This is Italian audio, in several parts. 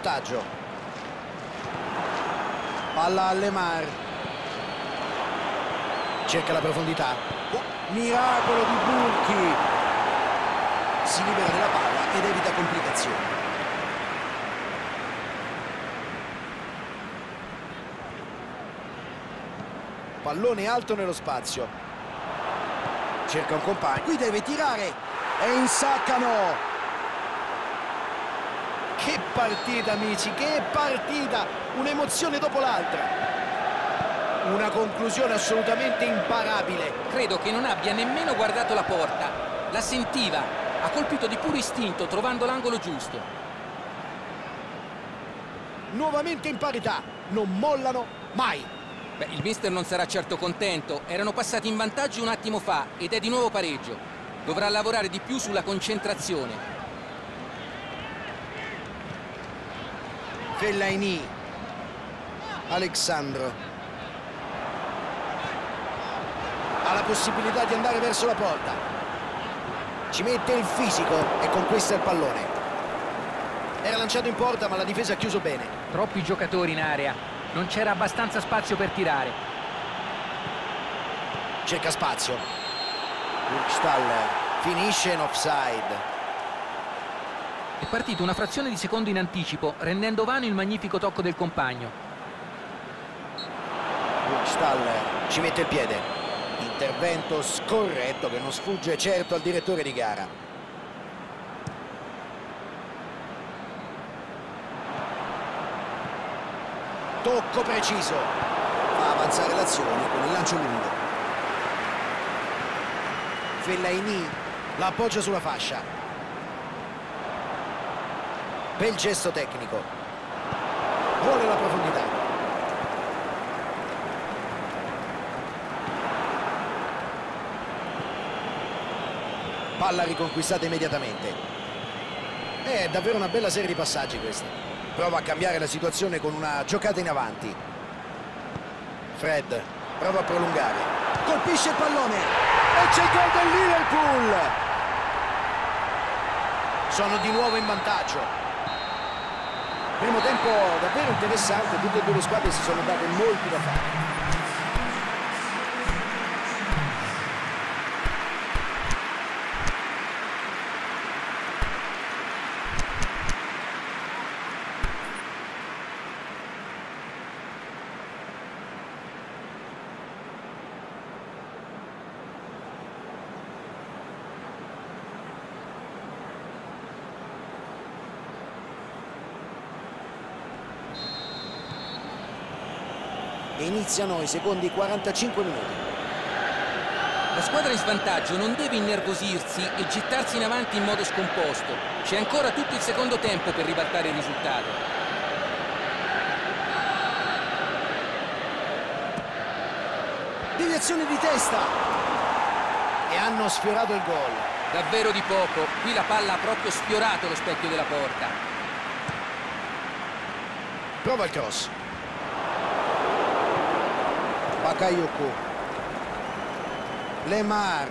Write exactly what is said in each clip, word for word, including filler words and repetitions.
vantaggio. Palla a Lemar. Cerca la profondità. Oh, miracolo di Burki. Si libera della palla ed evita complicazioni. Pallone alto nello spazio. Cerca un compagno. Qui deve tirare. E insaccano. Che partita, amici, che partita! Un'emozione dopo l'altra. Una conclusione assolutamente imparabile. Credo che non abbia nemmeno guardato la porta. La sentiva. Ha colpito di puro istinto, trovando l'angolo giusto. Nuovamente in parità. Non mollano mai. Beh, il mister non sarà certo contento. Erano passati in vantaggio un attimo fa ed è di nuovo pareggio. Dovrà lavorare di più sulla concentrazione. Fellaini. Alexandro. Ha la possibilità di andare verso la porta. Ci mette il fisico e conquista il pallone. Era lanciato in porta ma la difesa ha chiuso bene. Troppi giocatori in area. Non c'era abbastanza spazio per tirare. Cerca spazio. Burgstaller finisce in offside. È partito una frazione di secondo in anticipo, rendendo vano il magnifico tocco del compagno. Burgstaller ci mette il piede. Intervento scorretto che non sfugge certo al direttore di gara. Tocco preciso. Fa avanzare l'azione con il lancio lungo. Fellaini la appoggia sulla fascia. Bel gesto tecnico. Vuole la profondità. Palla riconquistata immediatamente. È davvero una bella serie di passaggi questa. Prova a cambiare la situazione con una giocata in avanti. Fred prova a prolungare. Colpisce il pallone. E c'è il gol del Liverpool. Sono di nuovo in vantaggio. Primo tempo davvero interessante, tutte e due le squadre si sono date molto da fare. E iniziano i secondi quarantacinque minuti. La squadra in svantaggio non deve innervosirsi e gettarsi in avanti in modo scomposto. C'è ancora tutto il secondo tempo per ribaltare il risultato. Deviazione di testa. E hanno sfiorato il gol. Davvero di poco. Qui la palla ha proprio sfiorato lo specchio della porta. Prova il cross. Bakayoko. Lemar.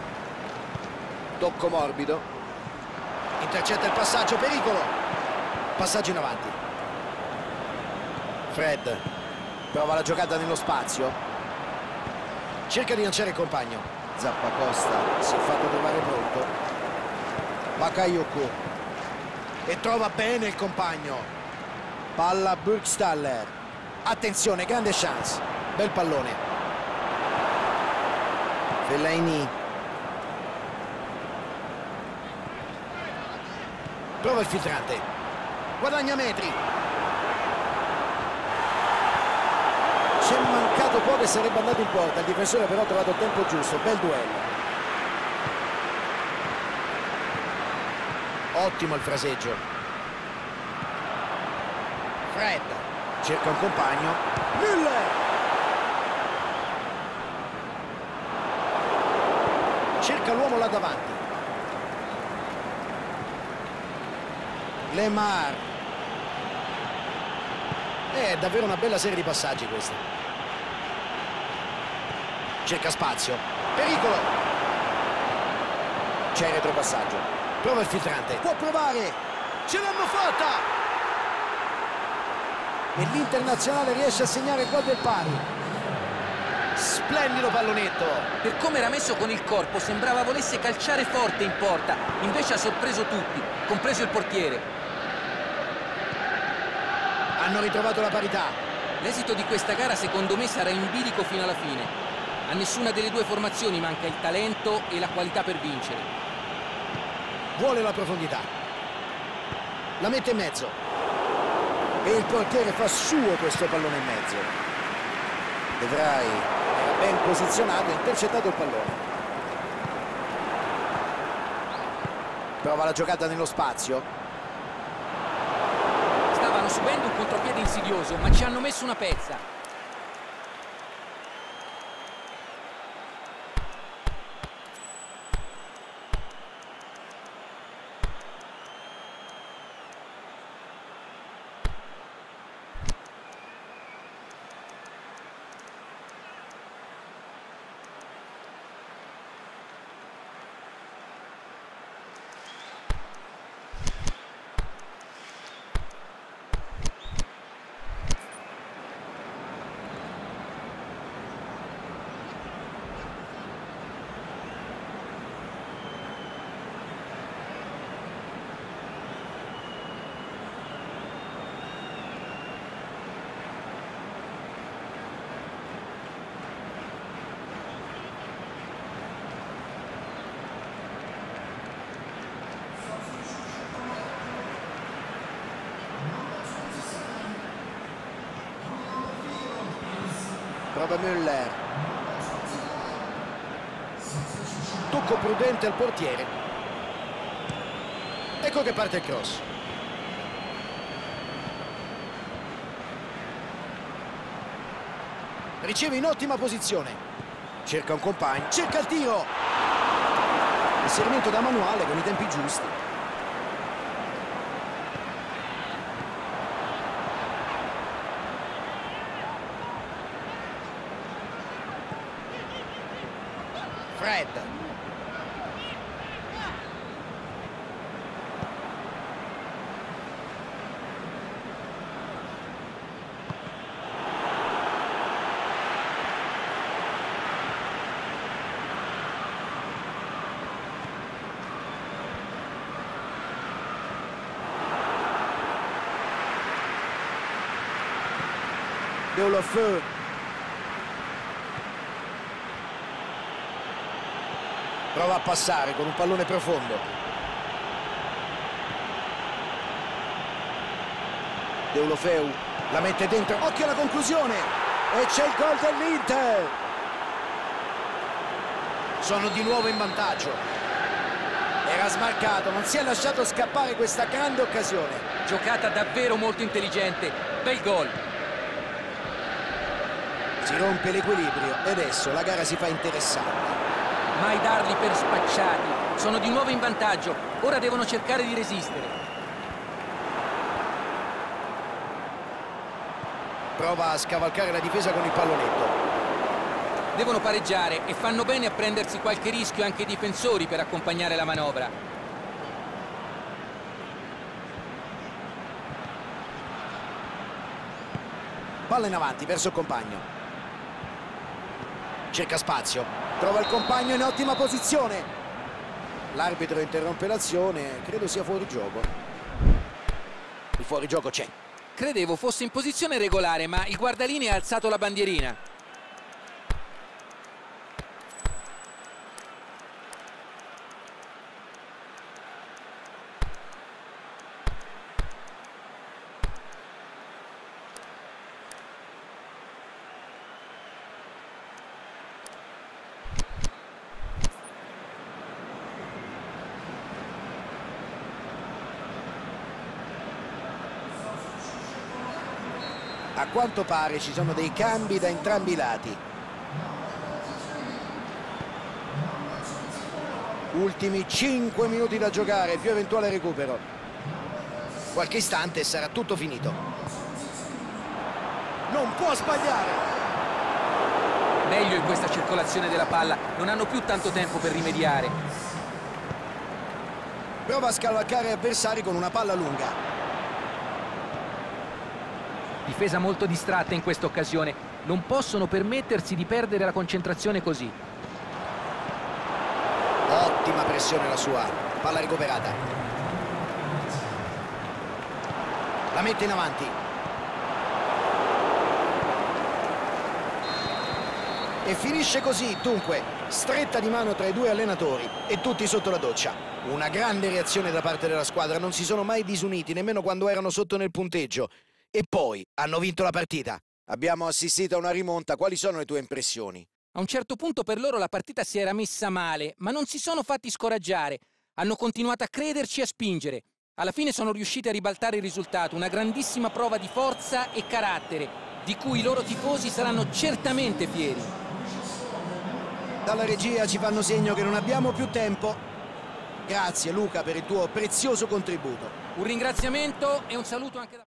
Tocco morbido. Intercetta il passaggio, pericolo. Passaggio in avanti. Fred prova la giocata nello spazio. Cerca di lanciare il compagno. Zappacosta si è fatto trovare pronto. Bakayoko. E trova bene il compagno. Palla Burgstaller. Attenzione, grande chance. Bel pallone. Fellaini. Prova il filtrante. Guadagna metri. C'è mancato poco e sarebbe andato in porta. Il difensore però ha trovato il tempo giusto. Bel duello. Ottimo il fraseggio. Fred cerca un compagno. Müller. Cerca l'uomo là davanti. Lemar. È davvero una bella serie di passaggi questa. Cerca spazio. Pericolo. C'è il retropassaggio. Prova il filtrante. Può provare. Ce l'hanno fatta. e l'internazionale riesce a segnare il gol del pari. Splendido pallonetto. Per come era messo con il corpo sembrava volesse calciare forte in porta, invece ha sorpreso tutti, compreso il portiere. Hanno ritrovato la parità. L'esito di questa gara secondo me sarà in bilico fino alla fine. A nessuna delle due formazioni manca il talento e la qualità per vincere. Vuole la profondità. La mette in mezzo. E il portiere fa suo questo pallone in mezzo. De Vrij era ben posizionato e ha intercettato il pallone. Prova la giocata nello spazio. Stavano subendo un contropiede insidioso, ma ci hanno messo una pezza. Prova Müller. Tocco prudente al portiere. Ecco che parte il cross. Riceve in ottima posizione. Cerca un compagno. Cerca il tiro. Inserimento da manuale con i tempi giusti. Fred. Deulofeu. Prova a passare con un pallone profondo. Deulofeu la mette dentro. Occhio alla conclusione. E c'è il gol dell'Inter. Sono di nuovo in vantaggio. Era smarcato, non si è lasciato scappare questa grande occasione. Giocata davvero molto intelligente. Bel gol. Si rompe l'equilibrio e adesso la gara si fa interessante. Mai darli per spacciati. Sono di nuovo in vantaggio. Ora devono cercare di resistere. Prova a scavalcare la difesa con il pallonetto. Devono pareggiare e fanno bene a prendersi qualche rischio anche i difensori per accompagnare la manovra. Palla in avanti verso il compagno. Cerca spazio, trova il compagno in ottima posizione. L'arbitro interrompe l'azione, credo sia fuori gioco. Il fuorigioco c'è. Credevo fosse in posizione regolare, ma il guardalinee ha alzato la bandierina. A quanto pare ci sono dei cambi da entrambi i lati. Ultimi cinque minuti da giocare, più eventuale recupero. Qualche istante e sarà tutto finito. Non può sbagliare. Meglio in questa circolazione della palla, non hanno più tanto tempo per rimediare. Prova a scavalcare avversari con una palla lunga. Difesa molto distratta in questa occasione. Non possono permettersi di perdere la concentrazione così. Ottima pressione la sua. Palla recuperata. La mette in avanti. E finisce così, dunque, stretta di mano tra i due allenatori e tutti sotto la doccia. Una grande reazione da parte della squadra, non si sono mai disuniti, nemmeno quando erano sotto nel punteggio. E poi hanno vinto la partita. Abbiamo assistito a una rimonta, quali sono le tue impressioni? A un certo punto per loro la partita si era messa male, ma non si sono fatti scoraggiare. Hanno continuato a crederci e a spingere. Alla fine sono riusciti a ribaltare il risultato, una grandissima prova di forza e carattere, di cui i loro tifosi saranno certamente fieri. Dalla regia ci fanno segno che non abbiamo più tempo. Grazie Luca per il tuo prezioso contributo. Un ringraziamento e un saluto anche da...